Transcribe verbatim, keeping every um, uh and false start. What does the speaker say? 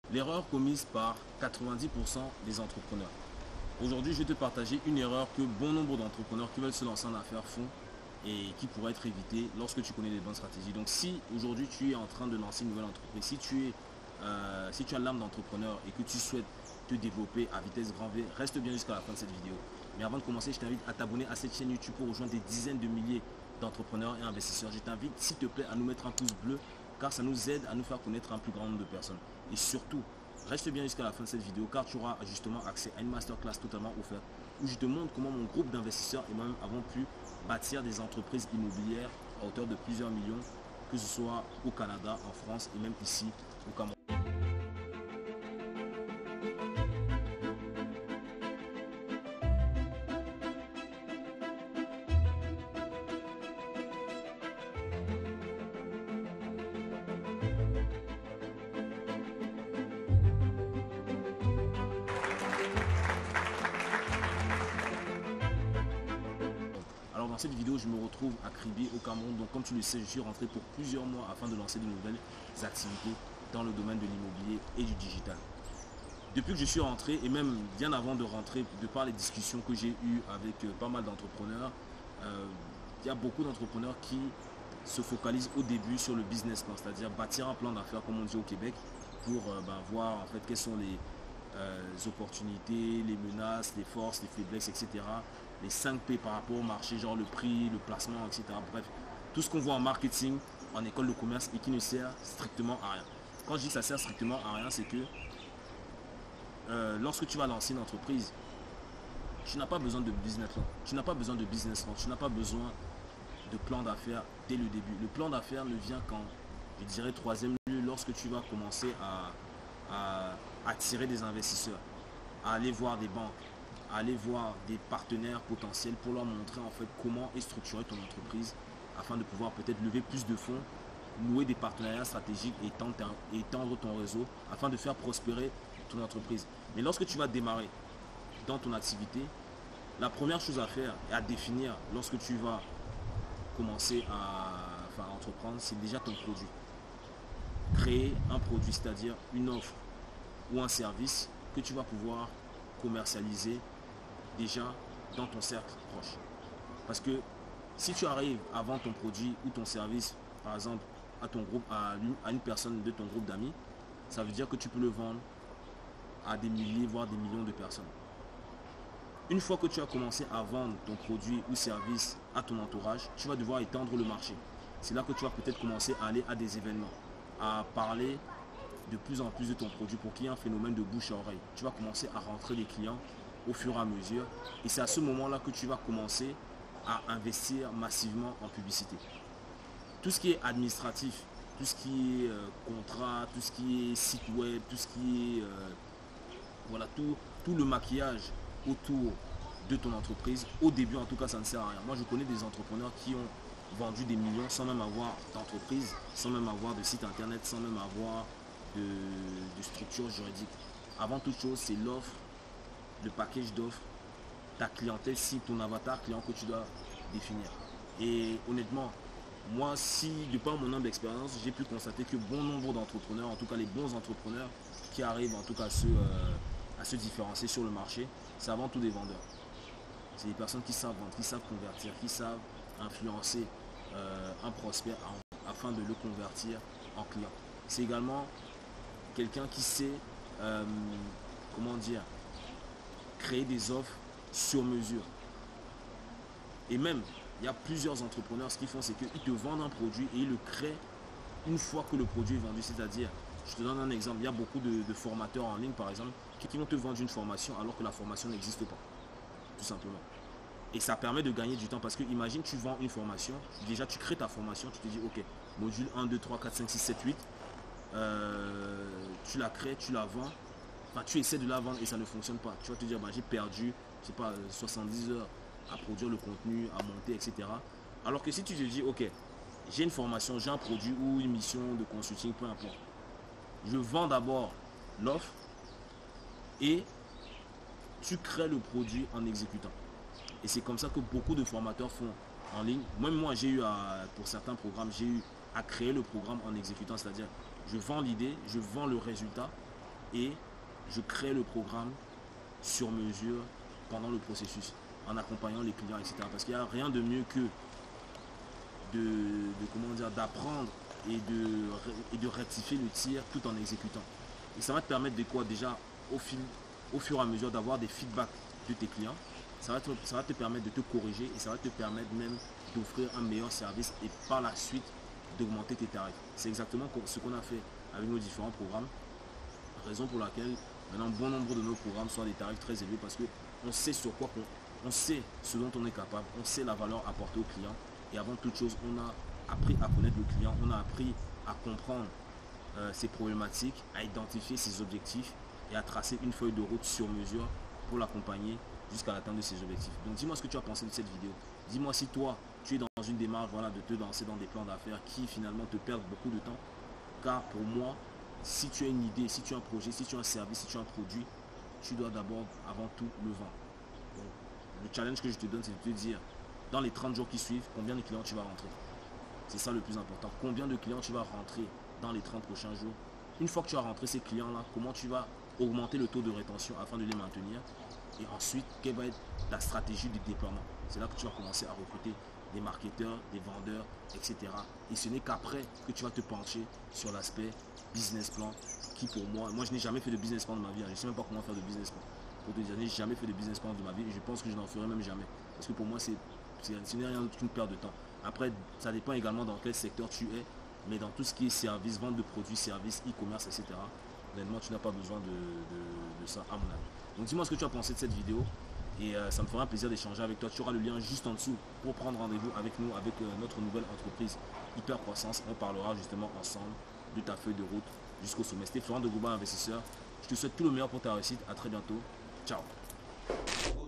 L'erreur commise par quatre-vingt-dix pour cent des entrepreneurs. Aujourd'hui, je vais te partager une erreur que bon nombre d'entrepreneurs qui veulent se lancer en affaires font et qui pourrait être évitée lorsque tu connais les bonnes stratégies. Donc si aujourd'hui tu es en train de lancer une nouvelle entreprise, si tu, es, euh, si tu as l'âme d'entrepreneur et que tu souhaites te développer à vitesse grand V, reste bien jusqu'à la fin de cette vidéo. Mais avant de commencer, je t'invite à t'abonner à cette chaîne YouTube pour rejoindre des dizaines de milliers d'entrepreneurs et investisseurs. Je t'invite, s'il te plaît, à nous mettre un pouce bleu car ça nous aide à nous faire connaître un plus grand nombre de personnes. Et surtout, reste bien jusqu'à la fin de cette vidéo car tu auras justement accès à une masterclass totalement offerte où je te montre comment mon groupe d'investisseurs et moi-même avons pu bâtir des entreprises immobilières à hauteur de plusieurs millions, que ce soit au Canada, en France et même ici au Cameroun. Alors dans cette vidéo, je me retrouve à Kribi au Cameroun. Donc comme tu le sais, je suis rentré pour plusieurs mois afin de lancer de nouvelles activités dans le domaine de l'immobilier et du digital. Depuis que je suis rentré, et même bien avant de rentrer, de par les discussions que j'ai eues avec euh, pas mal d'entrepreneurs, euh, il y a beaucoup d'entrepreneurs qui se focalisent au début sur le business plan, c'est-à-dire bâtir un plan d'affaires comme on dit au Québec pour euh, ben, voir en fait quelles sont les, euh, les opportunités, les menaces, les forces, les faiblesses, et cetera. Les cinq P par rapport au marché, genre le prix, le placement, et cetera. Bref, tout ce qu'on voit en marketing, en école de commerce et qui ne sert strictement à rien. Quand je dis que ça sert strictement à rien, c'est que euh, lorsque tu vas lancer une entreprise, tu n'as pas besoin de business plan. Tu n'as pas besoin de business plan. Tu n'as pas besoin de plan d'affaires dès le début. Le plan d'affaires ne vient qu'en, je dirais, troisième lieu, lorsque tu vas commencer à, à attirer des investisseurs, à aller voir des banques, à aller voir des partenaires potentiels pour leur montrer en fait comment est structurée ton entreprise afin de pouvoir peut-être lever plus de fonds, nouer des partenariats stratégiques et étendre ton réseau afin de faire prospérer ton entreprise. Mais lorsque tu vas démarrer dans ton activité, la première chose à faire et à définir lorsque tu vas commencer à, enfin, à entreprendre, c'est déjà ton produit. Créer un produit, c'est-à-dire une offre ou un service que tu vas pouvoir commercialiser déjà dans ton cercle proche. Parce que si tu arrives à vendre ton produit ou ton service, par exemple, à ton groupe, à une, à une personne de ton groupe d'amis, ça veut dire que tu peux le vendre à des milliers, voire des millions de personnes. Une fois que tu as commencé à vendre ton produit ou service à ton entourage, tu vas devoir étendre le marché. C'est là que tu vas peut-être commencer à aller à des événements, à parler de plus en plus de ton produit pour qu'il y ait un phénomène de bouche à oreille. Tu vas commencer à rentrer des clients au fur et à mesure et c'est à ce moment-là que tu vas commencer à investir massivement en publicité. Tout ce qui est administratif, tout ce qui est euh, contrat, tout ce qui est site web, tout ce qui est euh, voilà, tout, tout le maquillage autour de ton entreprise, au début en tout cas ça ne sert à rien. Moi je connais des entrepreneurs qui ont vendu des millions sans même avoir d'entreprise, sans même avoir de site internet, sans même avoir de, de structure juridique. Avant toute chose, c'est l'offre, le package d'offres, ta clientèle cible, ton avatar client que tu dois définir. Et honnêtement, moi, si de par mon humble expérience, j'ai pu constater que bon nombre d'entrepreneurs, en tout cas les bons entrepreneurs qui arrivent en tout cas à se, euh, à se différencier sur le marché, c'est avant tout des vendeurs. C'est des personnes qui savent vendre, qui savent convertir, qui savent influencer euh, un prospect en, afin de le convertir en client. C'est également quelqu'un qui sait, euh, comment dire, créer des offres sur mesure. Et même, il y a plusieurs entrepreneurs, ce qu'ils font, c'est qu'ils te vendent un produit et ils le créent une fois que le produit est vendu. C'est-à-dire, je te donne un exemple, il y a beaucoup de, de formateurs en ligne, par exemple, qui, qui vont te vendre une formation alors que la formation n'existe pas. Tout simplement. Et ça permet de gagner du temps parce que imagine tu vends une formation, déjà tu crées ta formation, tu te dis ok, module un, deux, trois, quatre, cinq, six, sept, huit, euh, tu la crées, tu la vends, enfin, tu essaies de la vendre et ça ne fonctionne pas. Tu vas te dire bah, j'ai perdu, je sais pas, soixante-dix heures à produire le contenu, à monter, et cetera. Alors que si tu te dis ok, j'ai une formation, j'ai un produit ou une mission de consulting, peu importe. Je vends d'abord l'offre et tu crées le produit en exécutant. Et c'est comme ça que beaucoup de formateurs font en ligne. Même moi, j'ai eu, à, pour certains programmes, j'ai eu à créer le programme en exécutant. C'est-à-dire, je vends l'idée, je vends le résultat et je crée le programme sur mesure pendant le processus, en accompagnant les clients, et cetera. Parce qu'il n'y a rien de mieux que de, de comment dire, d'apprendre et de, et de rectifier le tir tout en exécutant. Et ça va te permettre de quoi? Déjà, au, fil, au fur et à mesure d'avoir des feedbacks de tes clients, ça va, te, ça va te permettre de te corriger et ça va te permettre même d'offrir un meilleur service et par la suite d'augmenter tes tarifs. C'est exactement ce qu'on a fait avec nos différents programmes, raison pour laquelle maintenant bon nombre de nos programmes sont à des tarifs très élevés parce qu'on sait sur quoi on, on sait ce dont on est capable, on sait la valeur apportée au client et avant toute chose on a appris à connaître le client, on a appris à comprendre euh, ses problématiques, à identifier ses objectifs et à tracer une feuille de route sur mesure pour l'accompagner jusqu'à l'atteinte de ses objectifs. Donc dis-moi ce que tu as pensé de cette vidéo. Dis-moi si toi, tu es dans une démarche voilà, de te lancer dans des plans d'affaires qui finalement te perdent beaucoup de temps. Car pour moi, si tu as une idée, si tu as un projet, si tu as un service, si tu as un produit, tu dois d'abord, avant tout, le vendre. Donc, le challenge que je te donne, c'est de te dire, dans les trente jours qui suivent, combien de clients tu vas rentrer. C'est ça le plus important. Combien de clients tu vas rentrer dans les trente prochains jours. Une fois que tu as rentré ces clients-là, comment tu vas augmenter le taux de rétention afin de les maintenir. Et ensuite, quelle va être ta stratégie de déploiement. C'est là que tu vas commencer à recruter des marketeurs, des vendeurs, et cetera. Et ce n'est qu'après que tu vas te pencher sur l'aspect business plan, qui pour moi, moi je n'ai jamais fait de business plan de ma vie. Je ne sais même pas comment faire de business plan. Pour te dire, je n'ai jamais fait de business plan de ma vie et je pense que je n'en ferai même jamais. Parce que pour moi, c'est, ce n'est rien d'autre qu'une perte de temps. Après, ça dépend également dans quel secteur tu es, mais dans tout ce qui est service, vente de produits, services, e-commerce, et cetera. Honnêtement, tu n'as pas besoin de, de, de ça à mon avis. Donc dis-moi ce que tu as pensé de cette vidéo et euh, ça me fera un plaisir d'échanger avec toi. Tu auras le lien juste en dessous pour prendre rendez-vous avec nous, avec euh, notre nouvelle entreprise Hyper Croissance. On parlera justement ensemble de ta feuille de route jusqu'au sommet. C'était Florent de Gouba, investisseur. Je te souhaite tout le meilleur pour ta réussite. À très bientôt. Ciao.